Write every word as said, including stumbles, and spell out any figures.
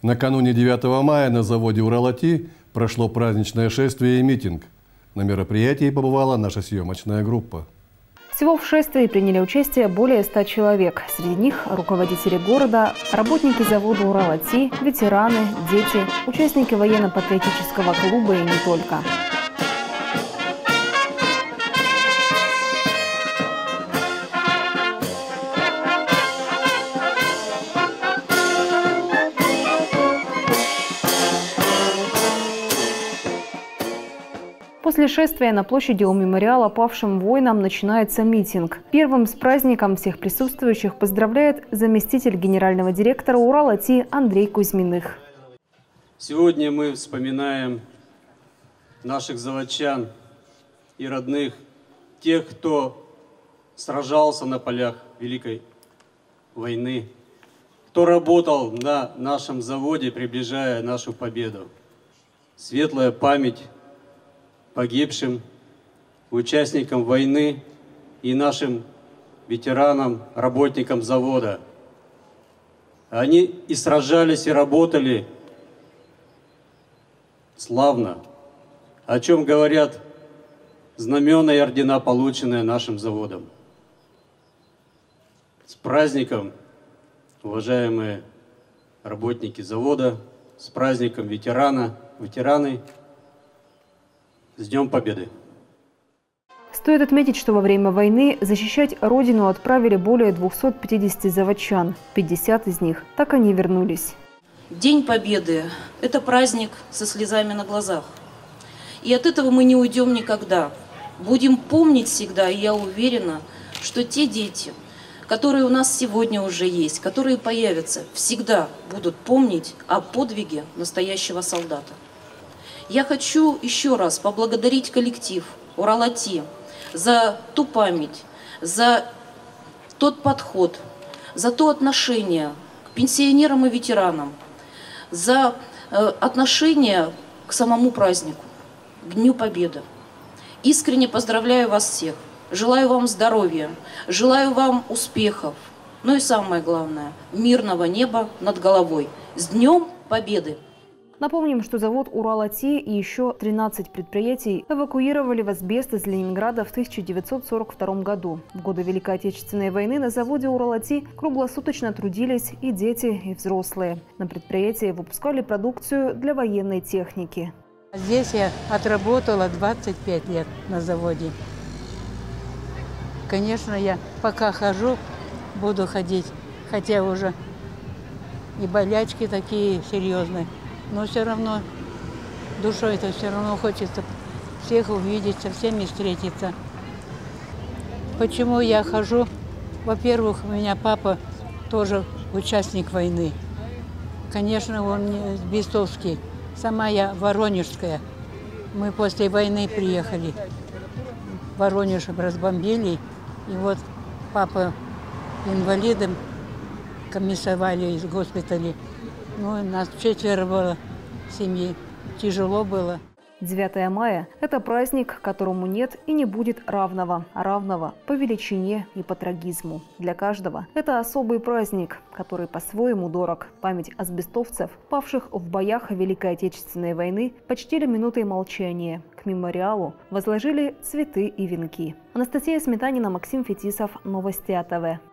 Накануне девятого мая на заводе «Уралати» прошло праздничное шествие и митинг. На мероприятии побывала наша съемочная группа. Всего в шествии приняли участие более ста человек. Среди них руководители города, работники завода «Уралати», ветераны, дети, участники военно-патриотического клуба и не только. После шествия на площади у мемориала павшим воинам начинается митинг. Первым с праздником всех присутствующих поздравляет заместитель генерального директора «Уралати» Андрей Кузьминых. Сегодня мы вспоминаем наших заводчан и родных, тех, кто сражался на полях Великой войны, кто работал на нашем заводе, приближая нашу победу. Светлая память погибшим, участникам войны и нашим ветеранам, работникам завода. Они и сражались, и работали славно, о чем говорят знамена и ордена, полученные нашим заводом. С праздником, уважаемые работники завода, с праздником ветерана, ветераны! С Днем Победы! Стоит отметить, что во время войны защищать родину отправили более двухсот пятидесяти заводчан. пятьдесят из них так и не вернулись. День Победы – это праздник со слезами на глазах. И от этого мы не уйдем никогда. Будем помнить всегда, и я уверена, что те дети, которые у нас сегодня уже есть, которые появятся, всегда будут помнить о подвиге настоящего солдата. Я хочу еще раз поблагодарить коллектив «Уралати» за ту память, за тот подход, за то отношение к пенсионерам и ветеранам, за отношение к самому празднику, к Дню Победы. Искренне поздравляю вас всех, желаю вам здоровья, желаю вам успехов, ну и самое главное – мирного неба над головой. С Днем Победы! Напомним, что завод «Уралати» и еще тринадцать предприятий эвакуировали в асбест из Ленинграда в тысяча девятьсот сорок втором году. В годы Великой Отечественной войны на заводе «Уралати» круглосуточно трудились и дети, и взрослые. На предприятии выпускали продукцию для военной техники. Здесь я отработала двадцать пять лет на заводе. Конечно, я пока хожу, буду ходить, хотя уже и болячки такие серьезные. Но все равно душой-то все равно хочется всех увидеть, со всеми встретиться. Почему я хожу? Во-первых, у меня папа тоже участник войны. Конечно, он бестовский. Сама я воронежская. Мы после войны приехали. Воронеж разбомбили. И вот папа инвалидом комиссовали из госпиталя. Ну, нас четверо было в семье. Тяжело было. девятое мая – это праздник, которому нет и не будет равного, а равного по величине и по трагизму. Для каждого это особый праздник, который по-своему дорог. Память асбестовцев, павших в боях Великой Отечественной войны, почтили минутой молчания. К мемориалу возложили цветы и венки. Анастасия Сметанина, Максим Фетисов, Новости АТВ.